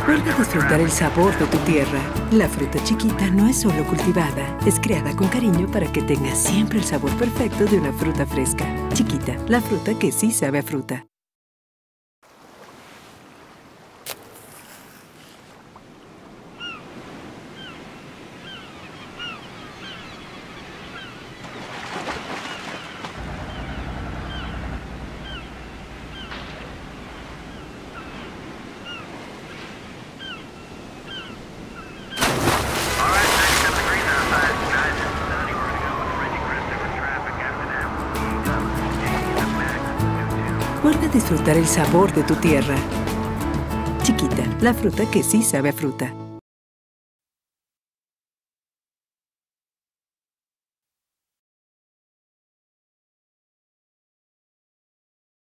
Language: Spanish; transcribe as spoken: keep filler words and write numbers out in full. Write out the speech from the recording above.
Vuelve a disfrutar el sabor de tu tierra. La fruta chiquita no es solo cultivada, es creada con cariño para que tenga siempre el sabor perfecto de una fruta fresca. Chiquita, la fruta que sí sabe a fruta. Vuelve a disfrutar el sabor de tu tierra. Chiquita, la fruta que sí sabe a fruta.